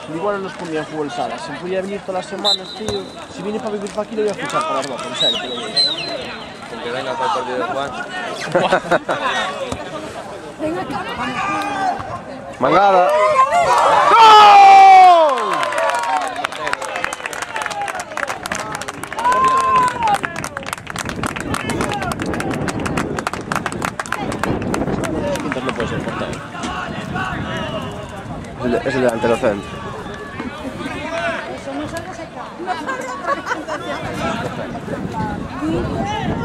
igual no nos ponía en fútbol sala. Si podía venir todas las semanas, tío. Si viene para vivir para aquí, lo voy a fichar para las 12, en serio, te lo digo. Con que venga para el partido de Juan. Mangada. No puede ser portero. Es el delantero centro. Eso no se